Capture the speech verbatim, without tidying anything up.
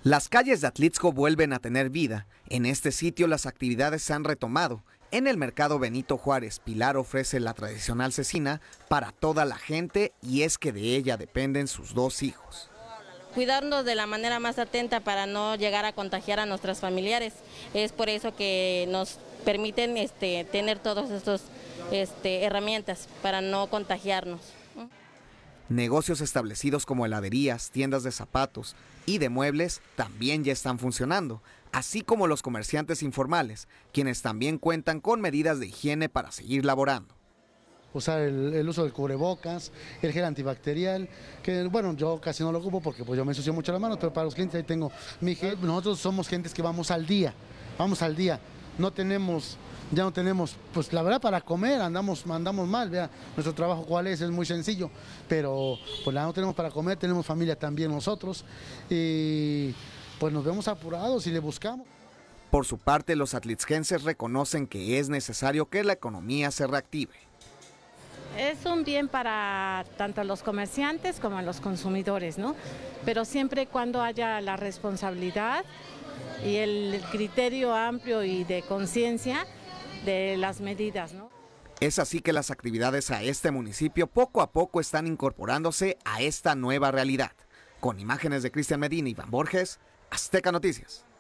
Las calles de Atlixco vuelven a tener vida. En este sitio las actividades se han retomado. En el mercado Benito Juárez, Pilar ofrece la tradicional cecina para toda la gente y es que de ella dependen sus dos hijos. Cuidarnos de la manera más atenta para no llegar a contagiar a nuestros familiares. Es por eso que nos permiten este, tener todas estas este, herramientas para no contagiarnos. Negocios establecidos como heladerías, tiendas de zapatos y de muebles también ya están funcionando, así como los comerciantes informales, quienes también cuentan con medidas de higiene para seguir laborando. Usar el, el uso del cubrebocas, el gel antibacterial, que bueno, yo casi no lo ocupo porque pues yo me ensucio mucho las manos, pero para los clientes ahí tengo mi gel. Nosotros somos gentes que vamos al día, vamos al día, no tenemos, ya no tenemos, pues la verdad para comer andamos, andamos mal, vea, nuestro trabajo cuál es, es muy sencillo, pero pues la no tenemos para comer, tenemos familia también nosotros y pues nos vemos apurados y le buscamos. Por su parte, los atlixquenses reconocen que es necesario que la economía se reactive. Es un bien para tanto los comerciantes como los consumidores, ¿no? Pero siempre y cuando haya la responsabilidad y el criterio amplio y de conciencia de las medidas, ¿no? Es así que las actividades a este municipio poco a poco están incorporándose a esta nueva realidad. Con imágenes de Cristian Medina y Iván Borges, Azteca Noticias.